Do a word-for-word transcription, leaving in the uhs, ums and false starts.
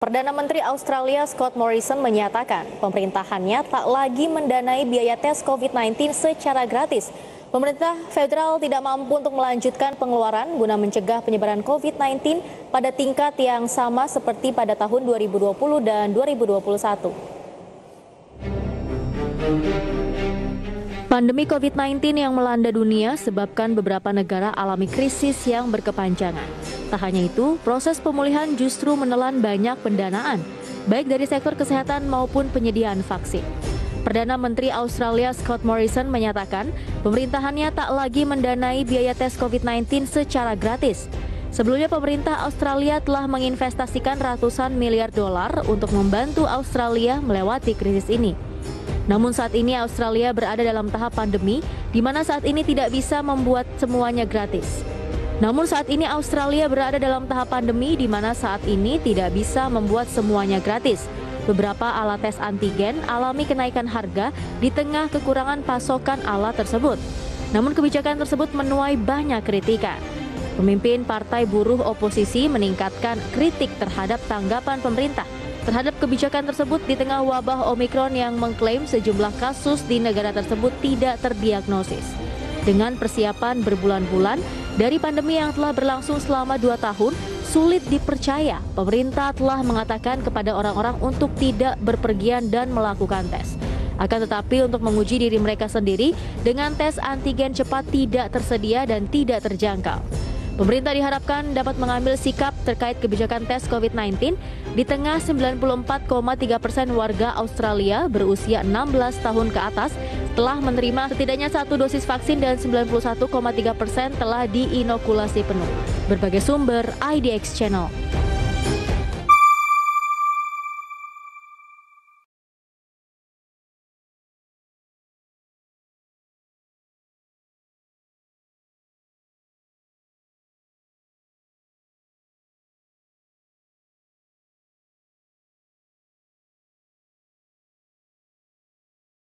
Perdana Menteri Australia Scott Morrison menyatakan pemerintahannya tak lagi mendanai biaya tes covid sembilan belas secara gratis. Pemerintah federal tidak mampu untuk melanjutkan pengeluaran guna mencegah penyebaran covid sembilan belas pada tingkat yang sama seperti pada tahun dua ribu dua puluh dan dua ribu dua puluh satu. Pandemi covid sembilan belas yang melanda dunia sebabkan beberapa negara alami krisis yang berkepanjangan. Tak hanya itu, proses pemulihan justru menelan banyak pendanaan, baik dari sektor kesehatan maupun penyediaan vaksin. Perdana Menteri Australia Scott Morrison menyatakan pemerintahannya tak lagi mendanai biaya tes covid sembilan belas secara gratis. Sebelumnya pemerintah Australia telah menginvestasikan ratusan miliar dolar untuk membantu Australia melewati krisis ini. Namun saat ini Australia berada dalam tahap pandemi, di mana saat ini tidak bisa membuat semuanya gratis. Namun saat ini Australia berada dalam tahap pandemi, di mana saat ini tidak bisa membuat semuanya gratis. Beberapa alat tes antigen alami kenaikan harga di tengah kekurangan pasokan alat tersebut. Namun kebijakan tersebut menuai banyak kritikan. Pemimpin Partai Buruh Oposisi meningkatkan kritik terhadap tanggapan pemerintah terhadap kebijakan tersebut di tengah wabah Omikron yang mengklaim sejumlah kasus di negara tersebut tidak terdiagnosis. Dengan persiapan berbulan-bulan dari pandemi yang telah berlangsung selama dua tahun, sulit dipercaya pemerintah telah mengatakan kepada orang-orang untuk tidak berpergian dan melakukan tes. Akan tetapi untuk menguji diri mereka sendiri dengan tes antigen cepat tidak tersedia dan tidak terjangkau. Pemerintah diharapkan dapat mengambil sikap terkait kebijakan tes covid sembilan belas di tengah sembilan puluh empat koma tiga persen warga Australia berusia enam belas tahun ke atas telah menerima setidaknya satu dosis vaksin dan sembilan puluh satu koma tiga persen telah diinokulasi penuh. Berbagai sumber I D X Channel.